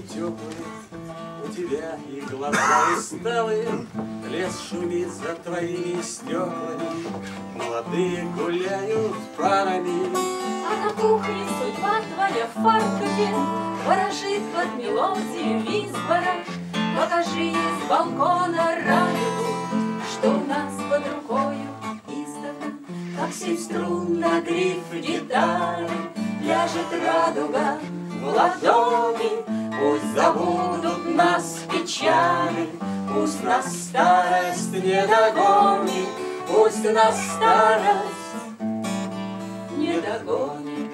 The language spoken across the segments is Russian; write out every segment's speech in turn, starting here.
теплые, у тебя и глаза усталые, лес шумит за твоими стеклами, молодые гуляют парами. А на кухне судьба твоя в фартуке ворожит под мелодию визбора. Покажи с балкона радугу, что у нас под рукою издавна. Как 7 струн на гриф гитары ляжет радуга в ладони. Пусть забудут нас печали, пусть нас старость не догонит, пусть нас старость не догонит.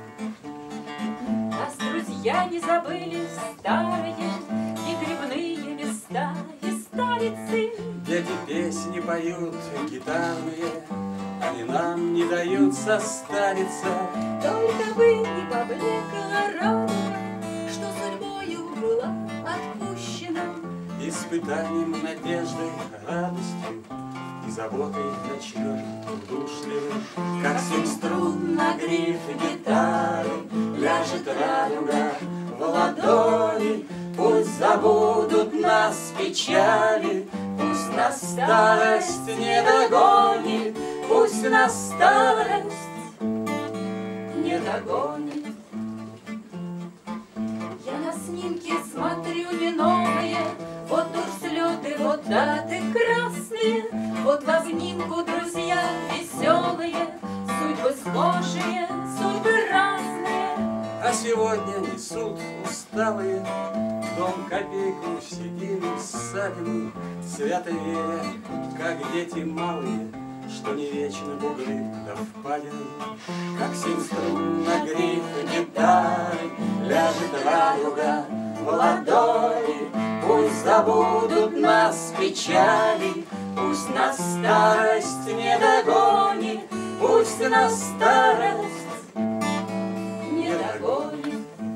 Нас друзья не забыли старые и грибные места, и старицы. Дети песни поют гитарные, они нам не дают состариться. Только бы не поблекла радуга, что судьбою была отпущена. Испытанием, надеждой, радостью и заботой ночной удушливой. Как 7 струн на гриф гитары ляжет радуга в ладони. Пусть забудут нас печали, пусть нас старость не догонит, Пусть нас старость не догонит. Я на снимки смотрю не новые, вот уж слеты, вот даты красные, вот в обнимку друзья веселые, судьбы схожие, судьбы разные. А сегодня несут усталые в дом копейку, седину, ссадину, свято веря, как дети малые, что не вечно бугры да впадины. Как 7 струн на гриф гитары ляжет радуга в ладони. Пусть забудут нас печали, пусть нас старость не догонит, пусть нас старость Не догонит.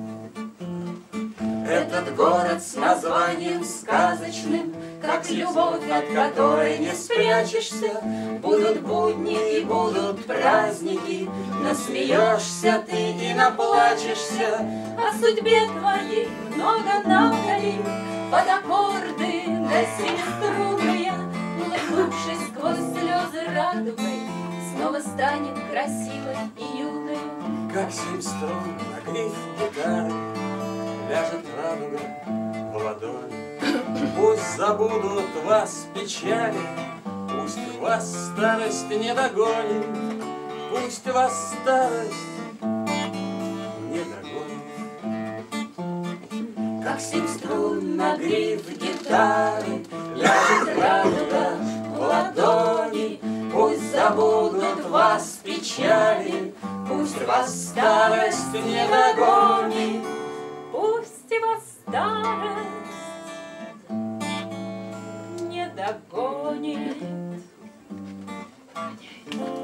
Этот город с названием сказочным, как любовь, от которой не спрячешься. Будут будни и будут праздники, насмеешься ты и наплачешься. О судьбе твоей много надали, под аккорды да семиструнные, улыбнувшись сквозь слезы радугой, снова станет красивой и юной. Как 7 струн на гриф гитары ляжет радуга в ладони. Пусть забудут вас печали, пусть вас старость не догонит, пусть вас старость не догонит. Как 7 струн на гриф гитары ляжет радуга в ладони. Пусть забудут вас печали, пусть вас старость не догонит, Пусть вас старость не догонит.